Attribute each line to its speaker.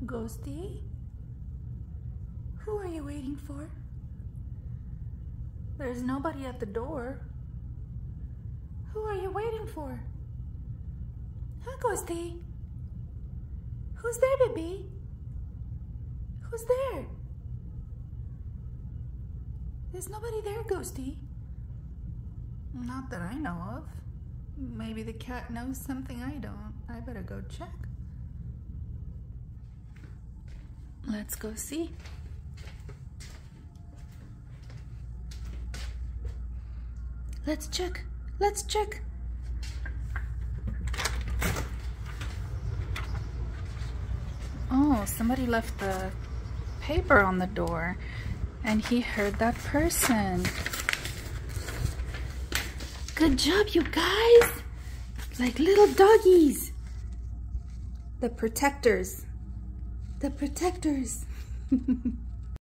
Speaker 1: Ghosty? Who are you waiting for? There's nobody at the door. Who are you waiting for? Huh, Ghosty? Who's there, baby? Who's there? There's nobody there, Ghosty. Not that I know of. Maybe the cat knows something I don't. I better go check. Let's go see. Let's check. Let's check. Oh, somebody left the paper on the door and he heard that person. Good job, you guys. Like little doggies. The protectors. The protectors.